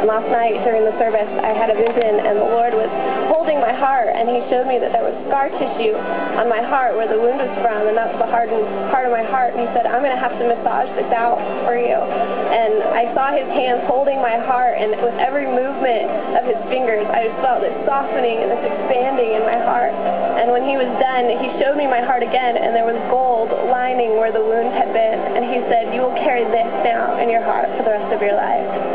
Last night during the service, I had a vision, and the Lord was holding my heart, and He showed me that there was scar tissue on my heart where the wound was from, and that's the hardened part of my heart. And He said, I'm going to have to massage this out for you. And I saw His hands holding my heart, and with every movement of His fingers, I just felt this softening and this expanding in my heart. And when He was done, He showed me my heart again, and there was gold lining where the wound had been. And He said, you will carry this now in your heart for the rest of your life.